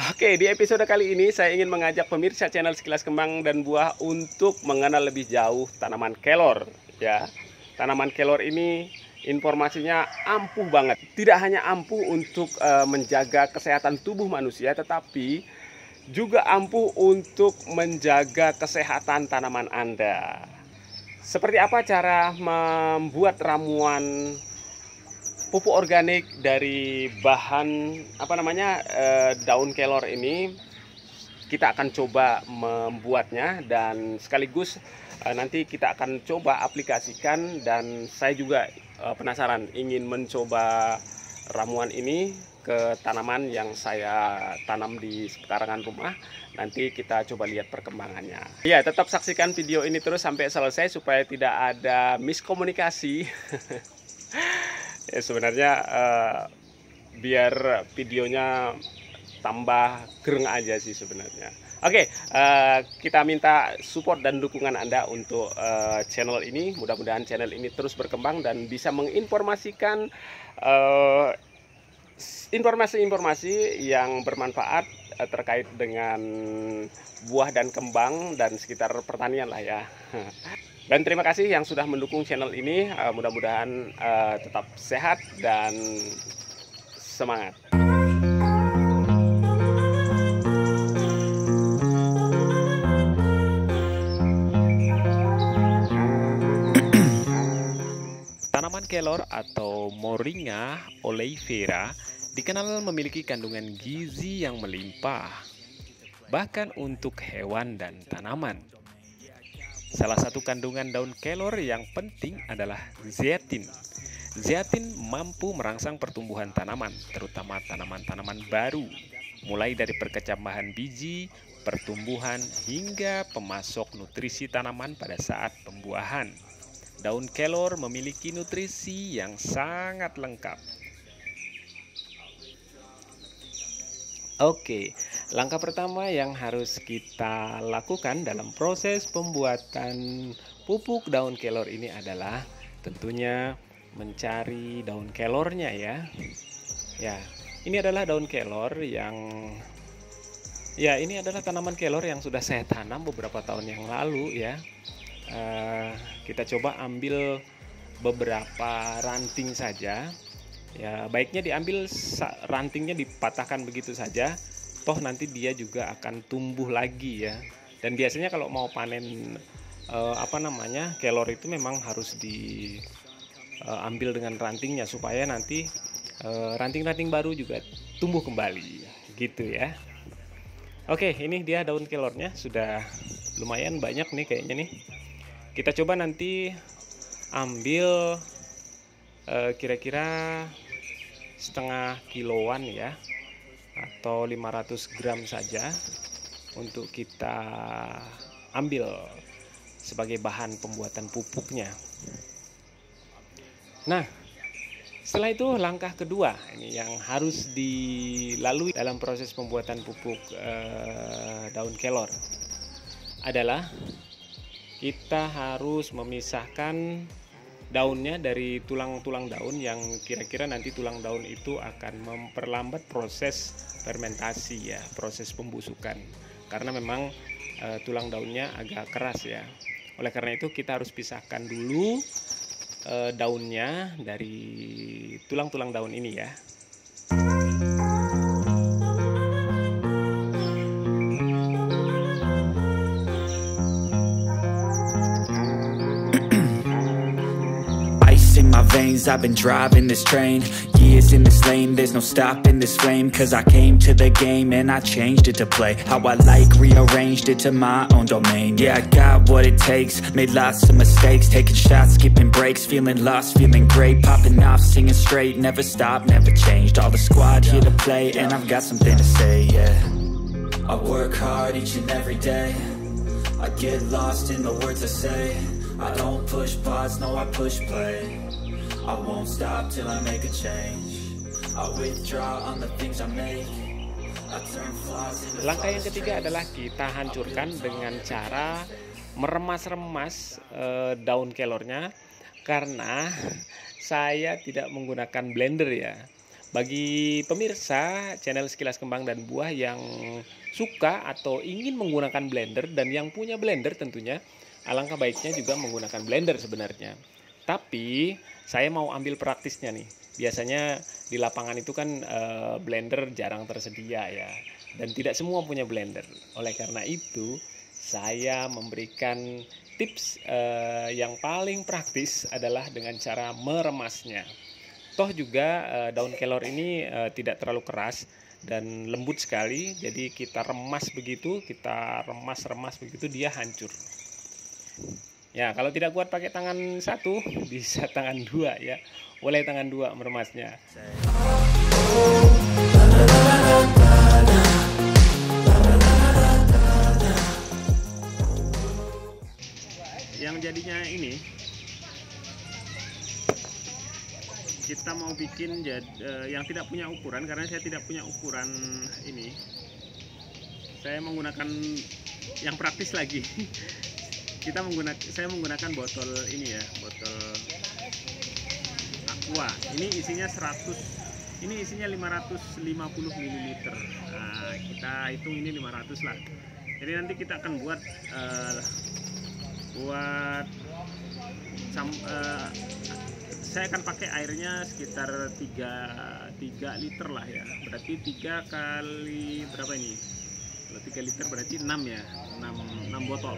Oke, di episode kali ini saya ingin mengajak pemirsa channel Sekilas Kembang dan Buah untuk mengenal lebih jauh tanaman kelor. Ya, tanaman kelor ini informasinya ampuh banget. Tidak hanya ampuh untuk menjaga kesehatan tubuh manusia, tetapi juga ampuh untuk menjaga kesehatan tanaman Anda. Seperti apa cara membuat ramuan pupuk organik dari bahan daun kelor ini? Kita akan coba membuatnya dan sekaligus nanti kita akan coba aplikasikan, dan saya juga penasaran ingin mencoba ramuan ini ke tanaman yang saya tanam di sepekarangan rumah. Nanti kita coba lihat perkembangannya. Ya, tetap saksikan video ini terus sampai selesai supaya tidak ada miskomunikasi. Ya, sebenarnya biar videonya tambah gereng aja sih sebenarnya. Oke, kita minta support dan dukungan Anda untuk channel ini. Mudah-mudahan channel ini terus berkembang dan bisa menginformasikan informasi-informasi yang bermanfaat terkait dengan buah dan kembang dan sekitar pertanian lah ya. Dan terima kasih yang sudah mendukung channel ini. Mudah-mudahan tetap sehat dan semangat. Tanaman kelor atau Moringa oleifera dikenal memiliki kandungan gizi yang melimpah, bahkan untuk hewan dan tanaman. Salah satu kandungan daun kelor yang penting adalah zeatin. Zeatin mampu merangsang pertumbuhan tanaman, terutama tanaman-tanaman baru, mulai dari perkecambahan biji, pertumbuhan, hingga pemasok nutrisi tanaman pada saat pembuahan. Daun kelor memiliki nutrisi yang sangat lengkap. Oke, langkah pertama yang harus kita lakukan dalam proses pembuatan pupuk daun kelor ini adalah tentunya mencari daun kelornya ya. Ya, ini adalah daun kelor ini adalah tanaman kelor yang sudah saya tanam beberapa tahun yang lalu ya. Kita coba ambil beberapa ranting saja. Ya, baiknya diambil rantingnya dipatahkan begitu saja, toh nanti dia juga akan tumbuh lagi ya. Dan biasanya kalau mau panen kelor itu memang harus diambil dengan rantingnya supaya nanti ranting-ranting baru juga tumbuh kembali gitu ya. Oke, ini dia daun kelornya sudah lumayan banyak nih kayaknya nih. Kita coba nanti ambil kira-kira setengah kiloan ya, atau 500 gram saja untuk kita ambil sebagai bahan pembuatan pupuknya. Nah, setelah itu langkah kedua ini yang harus dilalui dalam proses pembuatan pupuk daun kelor adalah kita harus memisahkan daunnya dari tulang-tulang daun yang kira-kira nanti tulang daun itu akan memperlambat proses fermentasi ya, proses pembusukan, karena memang tulang daunnya agak keras ya. Oleh karena itu kita harus pisahkan dulu daunnya dari tulang-tulang daun ini ya. In my veins, I've been driving this train. Years in this lane, there's no stopping this flame. Cause I came to the game and I changed it to play how I like, rearranged it to my own domain. Yeah, I got what it takes, made lots of mistakes, taking shots, skipping breaks, feeling lost, feeling great, popping off, singing straight, never stopped, never changed. All the squad here to play and I've got something to say, yeah. I work hard each and every day, I get lost in the words I say. I don't push pause, no I push play. I won't stop till I make a change. I withdraw on the things I make. I turn flaws into. Langkah yang ketiga adalah kita hancurkan dengan cara meremas-remas daun kelornya, karena saya tidak menggunakan blender ya. Bagi pemirsa channel Sekilas Kembang dan Buah yang suka atau ingin menggunakan blender dan yang punya blender tentunya, alangkah baiknya juga menggunakan blender sebenarnya. Tapi saya mau ambil praktisnya nih. Biasanya di lapangan itu kan blender jarang tersedia ya, dan tidak semua punya blender. Oleh karena itu saya memberikan tips yang paling praktis adalah dengan cara meremasnya. Toh juga daun kelor ini tidak terlalu keras dan lembut sekali, jadi kita remas begitu, kita remas begitu dia hancur. Ya, kalau tidak kuat pakai tangan satu, bisa tangan dua ya, boleh tangan dua meremasnya. Yang jadinya ini, kita mau bikin yang tidak punya ukuran, karena saya tidak punya ukuran ini. Saya menggunakan yang praktis lagi. Saya menggunakan botol ini ya, botol aqua. Ini isinya 550 ml. Nah, kita hitung ini 500 lah. Jadi nanti kita akan buat saya akan pakai airnya sekitar 3 liter lah ya. Berarti 3 kali berapa ini? Kalau 3 liter berarti 6 ya. 6 botol.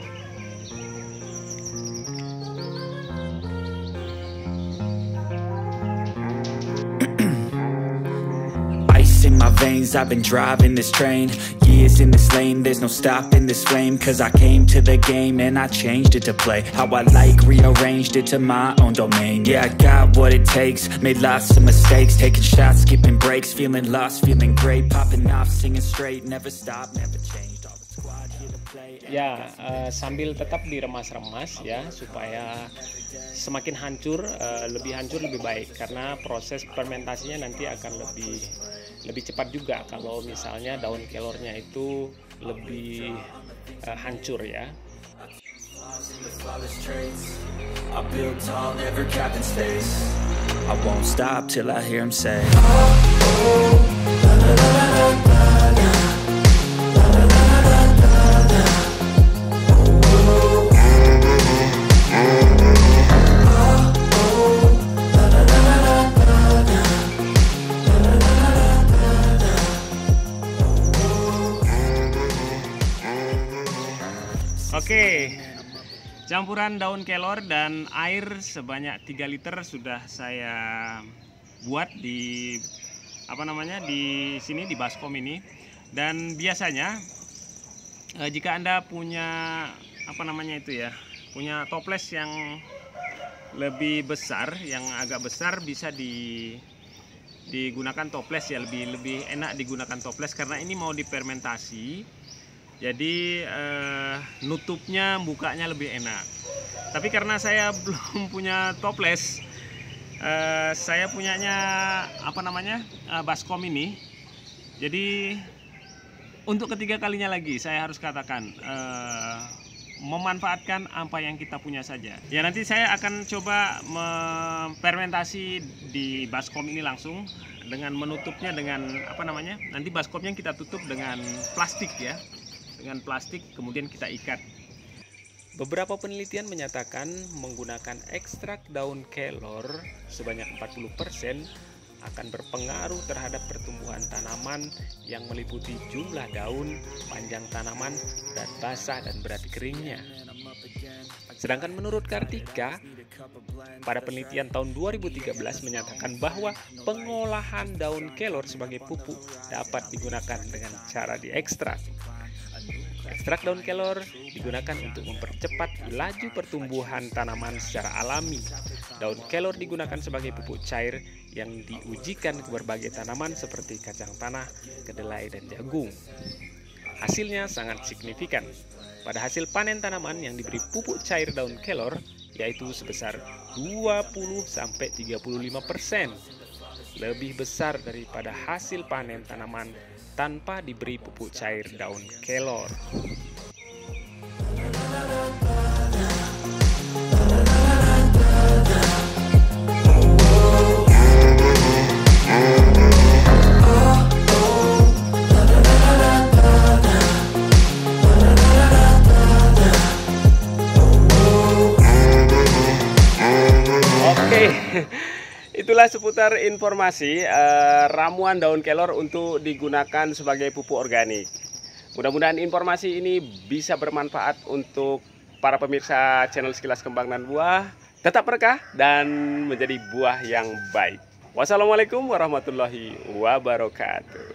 Ice in my veins, I've been driving this train. Years in this lane, there's no stopping this flame. Cause I came to the game and I changed it to play how I like, rearranged it to my own domain. Yeah, I got what it takes, made lots of mistakes, taking shots, skipping breaks, feeling lost, feeling great, popping off, singing straight, never stop, never changed. All the squad here to play. Ya, sambil tetap diremas-remas ya, supaya semakin hancur, lebih hancur lebih baik, karena proses fermentasinya nanti akan lebih cepat juga kalau misalnya daun kelornya itu lebih hancur ya. I build tall, never capped in space. I won't stop till I hear him say. Oke, campuran daun kelor dan air sebanyak 3 liter sudah saya buat di sini di baskom ini. Dan biasanya jika Anda punya punya toples yang lebih besar, yang agak besar, bisa digunakan toples ya, lebih enak digunakan toples karena ini mau difermentasi. Jadi nutupnya, bukanya lebih enak. Tapi karena saya belum punya toples, saya punyanya baskom ini. Jadi untuk ketiga kalinya lagi saya harus katakan memanfaatkan apa yang kita punya saja. Ya, nanti saya akan coba fermentasi di baskom ini langsung dengan menutupnya dengan nanti baskomnya kita tutup dengan plastik ya. Dengan plastik, kemudian kita ikat. Beberapa penelitian menyatakan menggunakan ekstrak daun kelor sebanyak 40% akan berpengaruh terhadap pertumbuhan tanaman yang meliputi jumlah daun, panjang tanaman, berat basah, dan berat keringnya. Sedangkan menurut Kartika, pada penelitian tahun 2013 menyatakan bahwa pengolahan daun kelor sebagai pupuk dapat digunakan dengan cara diekstrak. Ekstrak daun kelor digunakan untuk mempercepat laju pertumbuhan tanaman secara alami. Daun kelor digunakan sebagai pupuk cair yang diujikan ke berbagai tanaman seperti kacang tanah, kedelai, dan jagung. Hasilnya sangat signifikan. Pada hasil panen tanaman yang diberi pupuk cair daun kelor, yaitu sebesar 20-35%, lebih besar daripada hasil panen tanaman tanpa diberi pupuk cair daun kelor. Oke, itulah seputar informasi ramuan daun kelor untuk digunakan sebagai pupuk organik. Mudah-mudahan informasi ini bisa bermanfaat untuk para pemirsa channel Sekilas Kembang dan Buah. Tetap berkah dan menjadi buah yang baik. Wassalamualaikum warahmatullahi wabarakatuh.